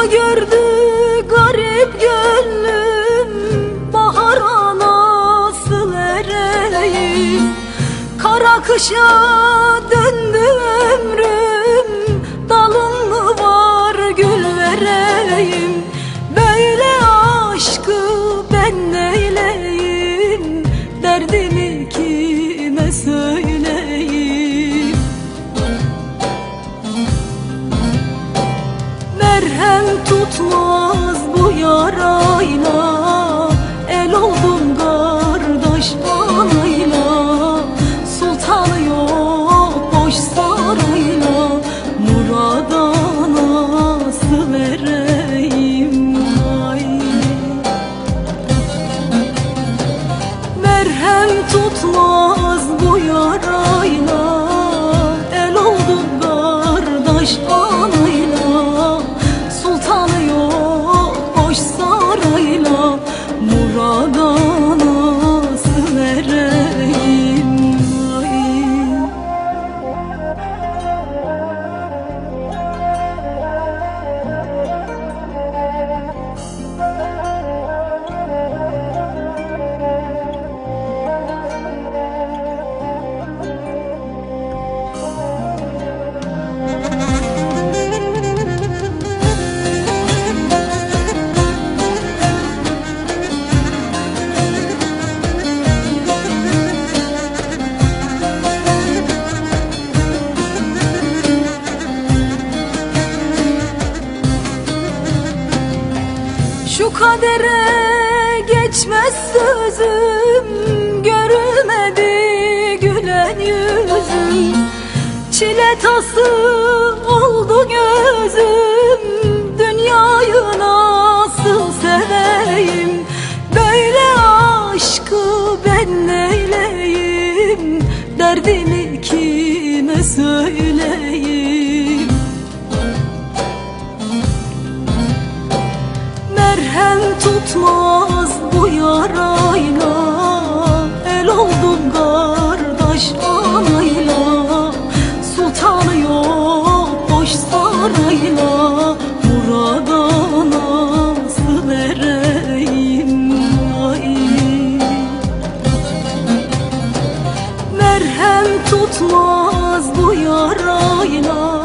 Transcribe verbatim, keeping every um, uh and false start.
Rüya gördü garip gönlüm, bahara nasıl ereyim? Kara kışa döndü ömrüm, dalım mı var gül vereyim? Böyle aşkı ben neyleyim, derdimi kime söyleyeyim? Merhem tutmaz bu yarayla, el oldum kardeş anayla. Sultanı yok boş sarayla, murada nasıl vereyim? Ay. Merhem tutmaz bu yarayla, el oldum kardeş anayla. Sultanı yok boş sarayla, murada nasıl vereyim? Şu kadere geçmez sözüm, görülmedi gülen yüzüm. Çile tası oldu gözüm, dünyayı nasıl seveyim? Böyle aşkı ben neyleyim, derdimi kime söyleyeyim? Merhem tutmaz bu yarayla, el oldum kardeş anayla. Sultanı yok boş sarayla, murada nasıl vereyim? Ay. Merhem tutmaz bu yarayla,